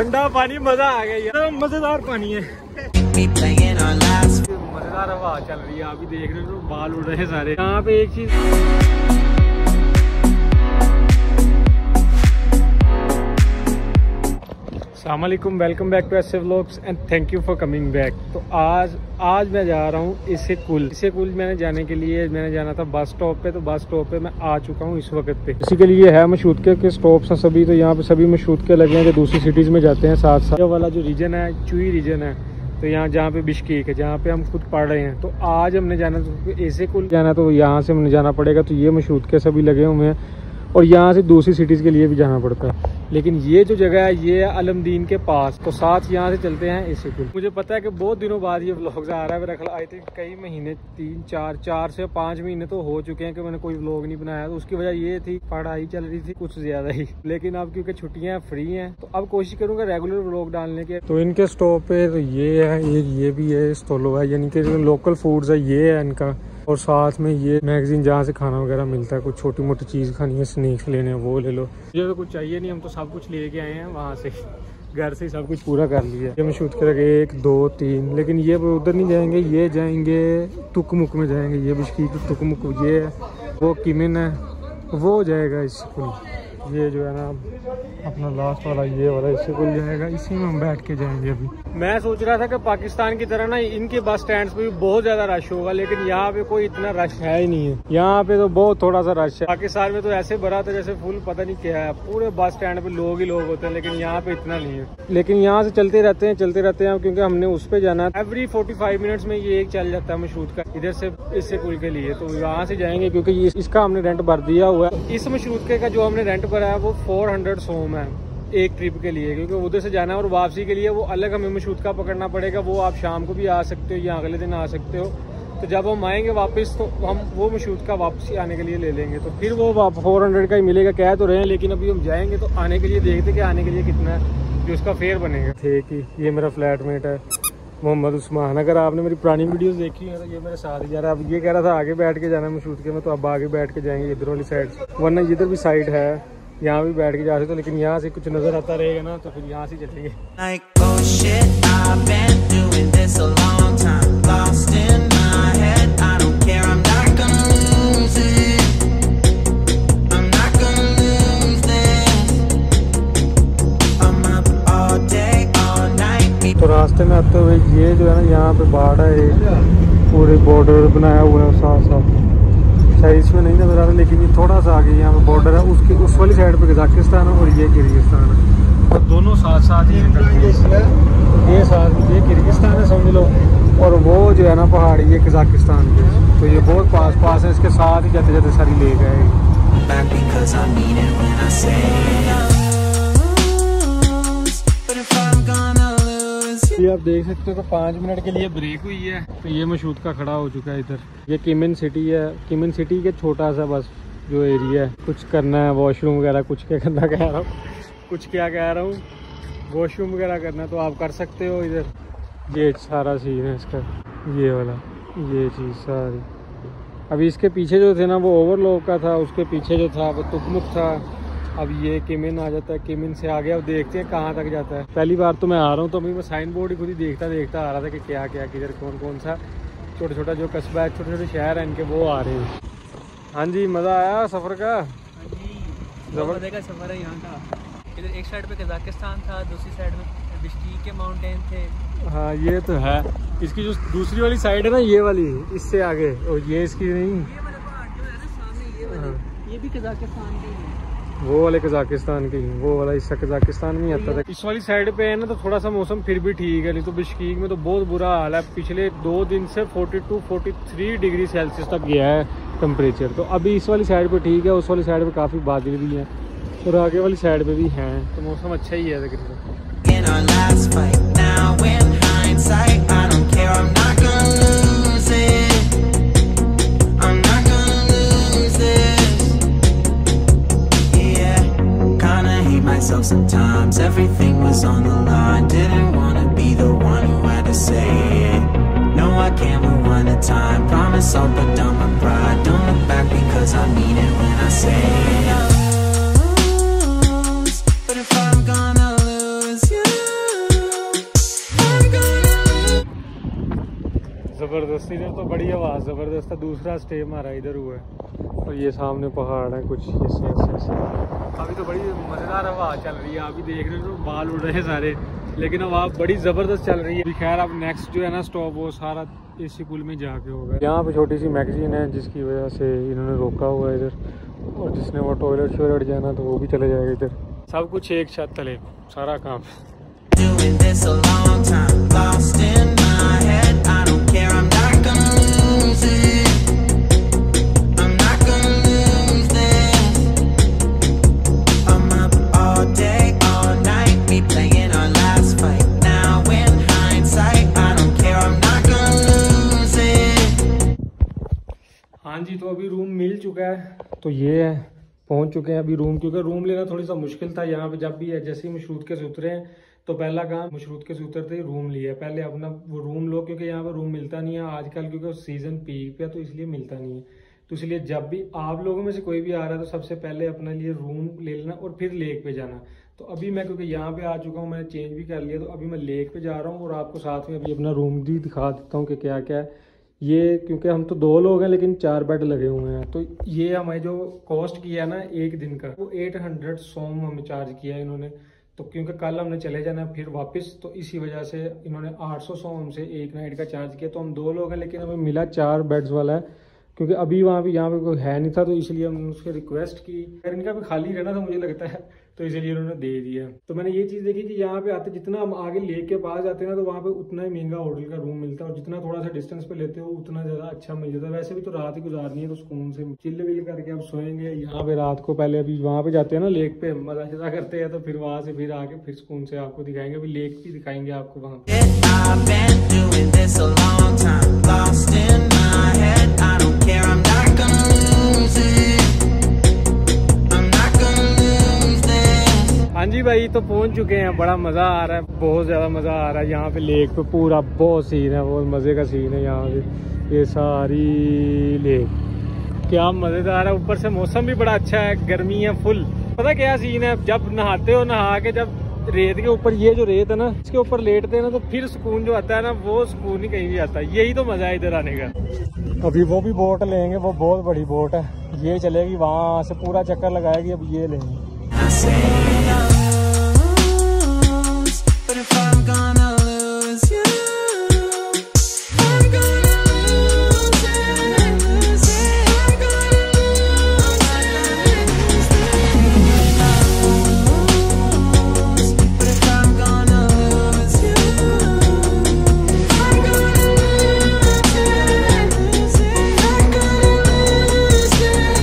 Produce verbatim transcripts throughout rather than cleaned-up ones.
ठंडा पानी, मजा आ गया यार, मजेदार पानी है, मजेदार हवा चल रही है। अभी देख रहे हो बाल उड़ रहे हैं सारे। यहाँ पे एक चीज अस्सलाम वालेकुम, welcome back to S A vlogs and thank you for coming back. तो आज आज मैं जा रहा हूँ इससे कुल इससे कुल मैंने जाने के लिए मैंने जाना था बस स्टॉप पे। तो बस स्टॉप पे मैं आ चुका हूँ इस वक्त पे। इसी के लिए है मशूदके के स्टॉप्स हैं सभी। तो यहाँ पे सभी मशूदके लगे हैं जो दूसरी सिटीज़ में जाते हैं साथ साथ। ये वाला जो रीजन है चुई रीजन है, तो यहाँ जहाँ पे बिश्केक है, जहाँ पे हम खुद पढ़ रहे हैं। तो आज हमने जाना तो ऐसे कुल जाना, तो यहाँ से हमने जाना पड़ेगा। तो ये मशूदके सभी लगे हुए हैं और यहाँ से दूसरी सिटीज़ के लिए भी जाना पड़ता है। लेकिन ये जो जगह है ये है अलमदीन के पास। तो साथ यहाँ से चलते हैं इसी कुल। मुझे पता है कि बहुत दिनों बाद ये व्लॉग आ रहा है। मेरा ख्याल आई थिंक कई महीने तीन चार चार से पाँच महीने तो हो चुके हैं कि मैंने कोई व्लॉग नहीं बनाया। तो उसकी वजह ये थी पढ़ाई चल रही थी कुछ ज़्यादा ही। लेकिन अब क्योंकि छुट्टियाँ फ्री हैं तो अब कोशिश करूँगा रेगुलर व्लॉग डालने के। तो इनके स्टॉप पे तो ये है, एक ये भी है स्टोलो है, यानी कि जो लोकल फूड्स है ये है इनका। और साथ में ये मैगजीन जहाँ से खाना वगैरह मिलता है, कुछ छोटी मोटी चीज़ खानी है, स्नैक्स लेने हैं वो ले लो। ये तो कुछ चाहिए नहीं, हम तो सब कुछ लेके आए हैं वहाँ से, घर से सब कुछ पूरा कर लिया। ये मैं शूट कर एक दो तीन, लेकिन ये उधर नहीं जाएंगे, ये जाएंगे तुकमुक में जाएंगे। ये बिश्केक तुकमुक, ये वो किमिन है, वो जाएगा इसको। ये जो है ना अपना लास्ट वाला ये वाला इससे कुल जाएगा, इसी में हम बैठ के जाएंगे। अभी मैं सोच रहा था कि पाकिस्तान की तरह ना इनके बस स्टैंड्स पे भी बहुत ज्यादा रश होगा, लेकिन यहाँ पे कोई इतना रश है ही नहीं है। यहाँ पे तो बहुत थोड़ा सा रश है। पाकिस्तान में तो ऐसे भरा था जैसे फुल पता नहीं क्या है, पूरे बस स्टैंड पे लोग ही लोग होते हैं, लेकिन यहाँ पे इतना नहीं है। लेकिन यहाँ से चलते रहते हैं चलते रहते हैं क्योंकि हमने उस पर जाना है। एवरी फोर्टी फाइव मिनट्स में ये एक चल जाता है मशरूत का इधर से इससे कुल के लिए। तो यहाँ से जाएंगे क्योंकि इसका हमने रेंट भर दिया हुआ है। इस मशरूत का जो हमने रेंट भरा है वो फोर हंड्रेड सोम है एक ट्रिप के लिए, क्योंकि उधर से जाना है। और वापसी के लिए वो अलग हमें मशरूत पकड़ना पड़ेगा। वो आप शाम को भी आ सकते हो या अगले दिन आ सकते हो। तो जब हम आएंगे वापस तो हम वो मशरूत का वापसी आने के लिए ले लेंगे। तो फिर वो फोर हंड्रेड का ही मिलेगा, कह तो रहे हैं। लेकिन अभी हम जाएंगे तो आने के लिए देखते कि आने के लिए कितना है जो उसका फेयर बनेगा। ठीक ही, ये मेरा फ्लैटमेट है मोहम्मद उस्मान। अगर आपने मेरी पुरानी वीडियोस देखी है तो ये मेरे साथ ही जा रहा है। अब ये कह रहा था आगे बैठ के जाना है मशरूत के में, तो अब आगे बैठ के जाएंगे इधर वाली साइड से। वरना इधर भी साइड है, यहाँ भी बैठ के जा सकते हो, लेकिन यहाँ से कुछ नजर आता रहेगा ना तो फिर यहाँ से चलेंगे। तो रास्ते में आते हुए ये जो है ना यहाँ पे बाढ़ है, पूरे बॉर्डर बनाया हुआ है साफ साफ। शायद इसमें नहीं नजर आ रहा, लेकिन ये थोड़ा सा आगे यहाँ पे बॉर्डर है। उसके उस वाली साइड पे कजाकिस्तान है और ये किर्गिस्तान है। और दोनों साथ साथ ही ये साथ ये किर्गिस्तान है समझ लो, और वो जो है ना पहाड़ी ये कजाकिस्तान के। तो ये बहुत पास पास है, इसके साथ ही जाते जाते सारी लेक है। ये आप देख सकते हो तो पाँच मिनट के लिए ब्रेक हुई है। तो ये मशरूत का खड़ा हो चुका है इधर। ये किमिन सिटी है, किमिन सिटी के छोटा सा बस जो एरिया है। कुछ करना है वॉशरूम वगैरह, कुछ क्या करना कह रहा हूँ कुछ क्या कह रहा हूँ वॉशरूम वगैरह करना तो आप कर सकते हो इधर। ये सारा सीन है इसका, ये वाला ये चीज़ सारी। अभी इसके पीछे जो थे ना वो ओवरलॉक का था, उसके पीछे जो था वो तुकमुक था। अब ये किमिन आ जाता है, किमिन से आगे अब देखते हैं कहाँ तक जाता है। पहली बार तो मैं आ रहा हूँ तो अभी मैं साइन बोर्ड ही खुद ही देखता देखता आ रहा था कि क्या क्या किधर कौन कौन सा छोटा छोटा जो कस्बा है, छोटे छोटे शहर हैं इनके वो आ रहे हैं। हाँ जी, मज़ा आया सफ़र का? हाँ जी, मज़े का सफ़र है यहाँ का। इधर एक साइड पे कजाकिस्तान था, दूसरी साइड में बिश्केक के माउंटेन थे। हाँ ये तो है। इसकी जो दूसरी वाली साइड है ना ये वाली, इससे आगे, और ये इसकी नहीं, ये वाला पहाड़ जो है ना सामने, ये वाले ये भी कजाकिस्तान की है। वो वाले कजाकिस्तान की, वो वाला हिस्सा कजाकिस्तान में आता था। इस वाली साइड पे है ना तो थोड़ा सा मौसम फिर भी ठीक है, नहीं तो बिश्केक में तो बहुत बुरा हाल है। पिछले दो दिन से बयालीस तैंतालीस डिग्री सेल्सियस तक गया है टेम्परेचर। तो अभी इस वाली साइड पे ठीक है, उस वाली साइड पे काफ़ी बादल भी हैं और आगे वाली साइड पे भी हैं, तो मौसम अच्छा ही है तकरीबन। Sometimes everything was on the line. Didn't want to be the one who had to say it. No, I can't rewind the time. Promise I'll put down my pride. Don't look back because I mean it when I say it. But if I'm gonna lose you ज़बरदस्त, इधर तो बड़ी आवाज़ ज़बरदस्त है। दूसरा stay हमारा इधर हुआ है और ये सामने पहाड़ है कुछ ऐसे ऐसे ऐसे। अभी तो बड़ी मज़ेदार हवा चल रही है, अभी देख रहे हो बाल उड़ रहे हैं सारे, लेकिन हवा बड़ी ज़बरदस्त चल रही है। खैर अब नेक्स्ट जो है ना स्टॉप वो सारा इसी पुल में जाके होगा। यहाँ पे छोटी सी मैगजीन है जिसकी वजह से इन्होंने रोका हुआ है इधर, और जिसने वो टॉयलेट शॉयलेट जाना तो वो भी चले जाएगा इधर। सब कुछ एक छत तले सारा काम। Doing this a long time, lost in my head. I don't care, I'm not gonna lose it. I'm not gonna lose this. I'm up all day, all night, we playing our last fight. Now in hindsight, I don't care, I'm not gonna lose it. हाँ जी, तो अभी room मिल चुका है, तो ये है पहुंच चुके हैं अभी रूम, क्योंकि रूम लेना थोड़ी सा मुश्किल था। यहाँ पे जब भी है जैसे ही मशरूत के उतरे हैं तो पहला काम मशरूत के उतरते ही रूम लिया, पहले अपना वो रूम लो, क्योंकि यहाँ पे रूम मिलता नहीं है आजकल, क्योंकि सीजन पीक पे है तो इसलिए मिलता नहीं है। तो इसलिए जब भी आप लोगों में से कोई भी आ रहा है तो सबसे पहले अपने लिए रूम ले लेना और फिर लेक पे जाना। तो अभी मैं क्योंकि यहाँ पे आ चुका हूँ, मैंने चेंज भी कर लिया, तो अभी मैं लेक पे जा रहा हूँ और आपको साथ में अभी अपना रूम भी दिखा देता हूँ कि क्या क्या है ये, क्योंकि हम तो दो लोग हैं लेकिन चार बेड लगे हुए हैं। तो ये हमें जो कॉस्ट किया ना एक दिन का, वो एट हंड्रेड सोम हमें चार्ज किया है इन्होंने। तो क्योंकि कल हमने चले जाना फिर वापस, तो इसी वजह से इन्होंने आठ सौ सोम हमसे एक नाइट का चार्ज किया। तो हम दो लोग हैं लेकिन हमें मिला चार बेड्स वाला है, क्योंकि अभी वहाँ पे यहाँ पे कोई है नहीं था, तो इसलिए हमने उससे रिक्वेस्ट की। अगर इनका भी खाली रहना था मुझे लगता है, तो इसलिए उन्होंने दे दिया। तो मैंने ये चीज़ देखी कि यहाँ पे आते जितना हम आगे लेक के पास जाते हैं ना, तो वहाँ पे उतना ही महंगा होटल का रूम मिलता है, और जितना थोड़ा सा डिस्टेंस पे लेते हो उतना ज़्यादा अच्छा मिल जाता है। वैसे भी तो रात ही गुजारनी है, तो सुकून से चिल विल करके अब सोएंगे यहाँ पे रात को। पहले अभी वहाँ पे जाते हैं ना लेक पे, मजा शजा करते हैं, तो फिर वहाँ से फिर आके फिर सुकून से आपको दिखाएंगे, अभी लेक भी दिखाएंगे आपको वहाँ पे। I've been doing this a long time, lost in my head. I don't care, I'm not gonna lose it. I'm not gonna lose this. हाँ जी भाई, तो पहुंच चुके हैं, बड़ा मज़ा आ रहा है, बहुत ज़्यादा मज़ा आ रहा है यहाँ पे लेक पे। पूरा बहुत सीन है, बहुत मज़े का सीन है यहाँ पे, ये सारी लेक क्या मज़ेदार है। ऊपर से मौसम भी बड़ा अच्छा है, गर्मी है फुल। पता क्या सीन है, जब नहाते हो, नहा के जब रेत के ऊपर, ये जो रेत है ना इसके ऊपर लेटते हैं ना, तो फिर सुकून जो आता है ना, वो सुकून ही कहीं भी आता है। यही तो मज़ा है इधर आने का। अभी वो भी बोट लेंगे, वो बहुत बड़ी बोट है, ये चलेगी वहाँ से पूरा चक्कर लगाएगी। अब ये लेंगे। But if I'm gonna lose you, I'm gonna lose it, lose it. I'm gonna lose it. But if I'm gonna lose you, I'm gonna lose it, lose it. I'm gonna lose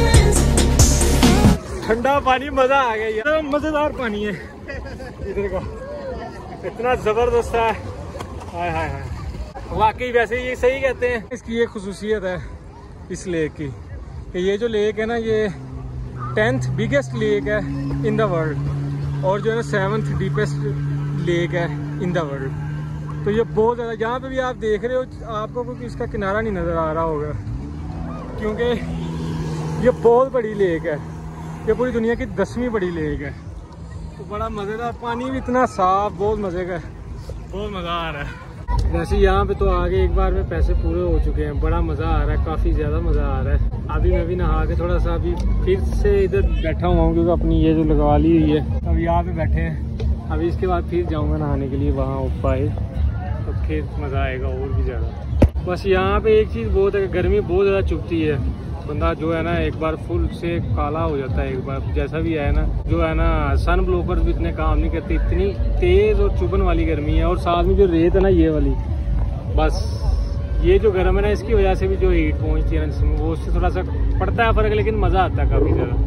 this. ठंडा पानी, मज़ा आ गया यार, मज़ेदार पानी है इधर का, इतना ज़बरदस्त है। हाय हाय हाय, वाकई वैसे ये सही कहते हैं। इसकी ये खुसूसियत है इस लेक की कि ये जो लेक है ना, ये टेंथ बिगेस्ट लेक है इन द वर्ल्ड, और जो है ना सेवन्थ डीपेस्ट लेक है इन द वर्ल्ड। तो ये बहुत ज़्यादा, जहाँ पे भी आप देख रहे हो आपको कोई इसका किनारा नहीं नज़र आ रहा होगा, क्योंकि ये बहुत बड़ी लेक है, ये पूरी दुनिया की दसवीं बड़ी लेक है। तो बड़ा मज़ेदार, पानी भी इतना साफ, बहुत मज़े का, बहुत मज़ा आ रहा है। वैसे यहाँ पे तो आगे एक बार में पैसे पूरे हो चुके हैं, बड़ा मज़ा आ रहा है, काफ़ी ज़्यादा मज़ा आ रहा है। अभी मैं भी नहा के थोड़ा सा अभी फिर से इधर बैठा हुआ हूँ, क्योंकि अपनी ये जो लगवा ली हुई है, अब यहाँ पे बैठे हैं। अभी इसके बाद फिर जाऊँगा नहाने के लिए वहाँ ऊपर, तो फिर मज़ा आएगा और भी ज़्यादा। बस यहाँ पे एक चीज़ बहुत है, गर्मी बहुत ज़्यादा चुभती है, बंदा जो है ना एक बार फुल से काला हो जाता है, एक बार जैसा भी है ना, जो है ना सन ब्लोकर्स भी इतने काम नहीं करते, इतनी तेज़ और चुभन वाली गर्मी है। और साथ में जो रेत है ना ये वाली, बस ये जो गर्म है ना, इसकी वजह से भी जो हीट पहुंचती है ना जिसमें, वो उससे थोड़ा सा पड़ता है फ़र्क, लेकिन मज़ा आता है काफ़ी ज़्यादा।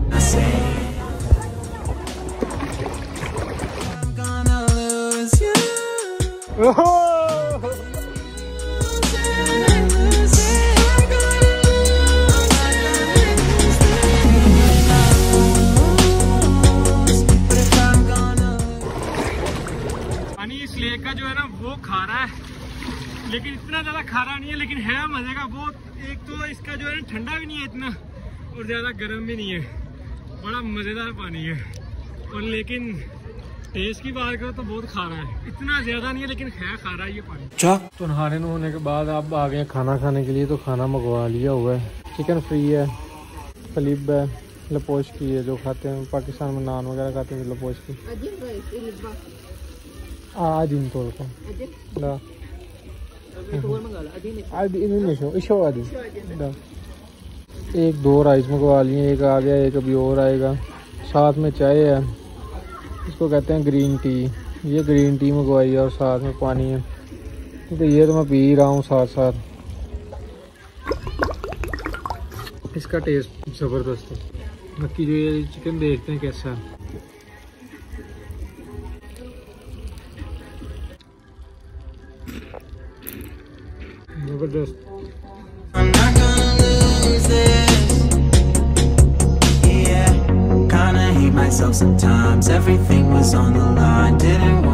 लेक का जो है ना वो खारा है, लेकिन इतना ज़्यादा खारा नहीं है, लेकिन है मज़े का बहुत। एक तो इसका जो है ना ठंडा भी नहीं है इतना, और ज़्यादा गर्म भी नहीं है, बड़ा मज़ेदार पानी है। और लेकिन टेस्ट की बात करो तो बहुत खारा है, इतना ज्यादा नहीं है लेकिन है खारा ये पानी। अच्छा तो नहाने होने के बाद आप आ गए खाना खाने के लिए, तो खाना मंगवा लिया हुआ है। चिकन फ्री है, फलीब है, लपोश की है जो खाते हैं पाकिस्तान में नान वगैरह खाते हैं लपोश की। आज इन तौर पर एक दो राइस मंगवा लिए, एक आ गया, एक अभी और आएगा। साथ में चाय है, इसको कहते हैं ग्रीन टी। ये ग्रीन टी मंगवाई है और साथ में पानी है, तो ये तो मैं पी रहा हूँ साथ साथ। इसका टेस्ट ज़बरदस्त है। बाकी जो ये चिकन देखते हैं कैसा है। ज़बरदस्त। I'm not gonna lose this. Yeah, kinda hate myself sometimes. Everything was on the line, didn't want